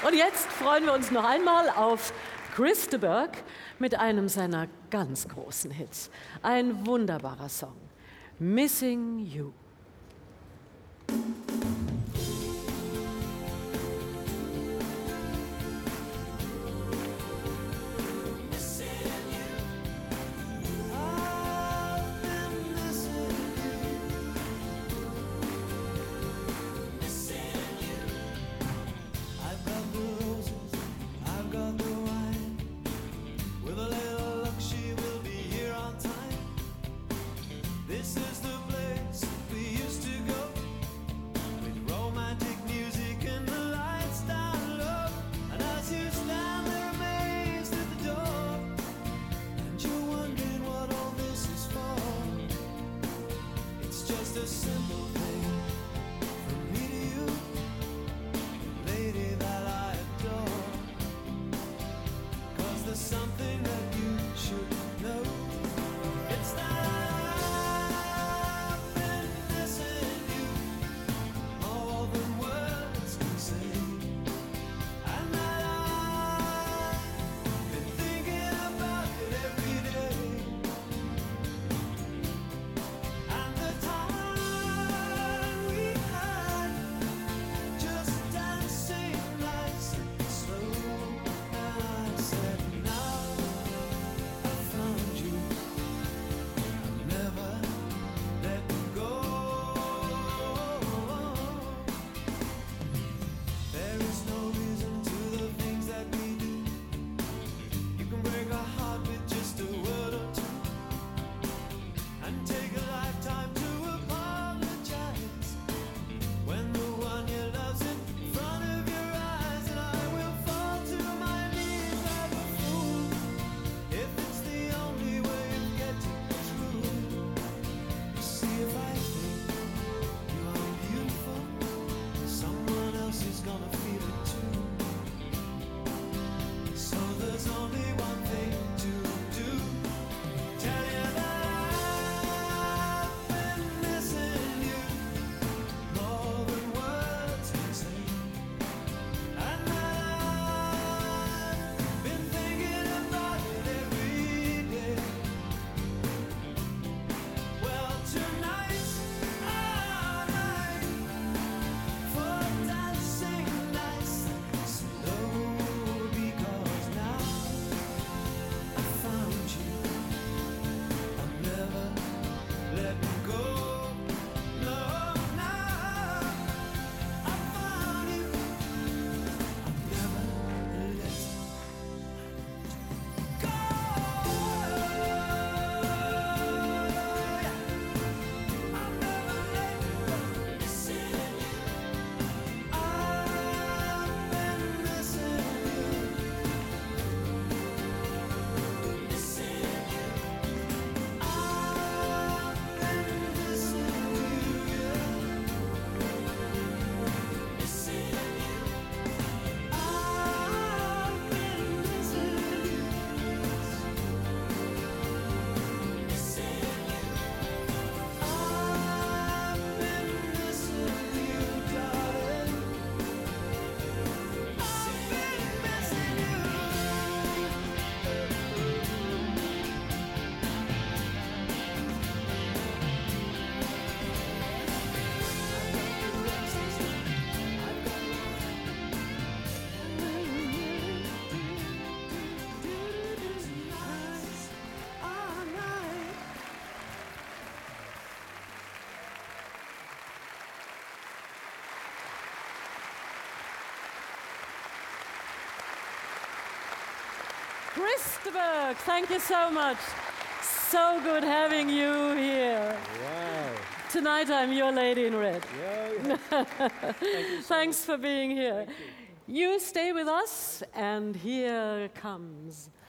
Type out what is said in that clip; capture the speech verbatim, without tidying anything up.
Und jetzt freuen wir uns noch einmal auf Chris de Burgh mit einem seiner ganz großen Hits. Ein wunderbarer Song, Missing You. Chris de Burgh, thank you so much. So good having you here. Wow. Tonight I'm your lady in red. Yeah, yeah. Thank you so Thanks for being here. you. You stay with us, and here comes